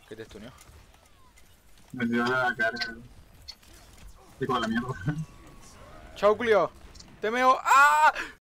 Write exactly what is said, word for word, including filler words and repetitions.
¿Qué te stuneó? Me dio la carga. Y con la mierda. Chau, Clio. Te meo. ¡Ah!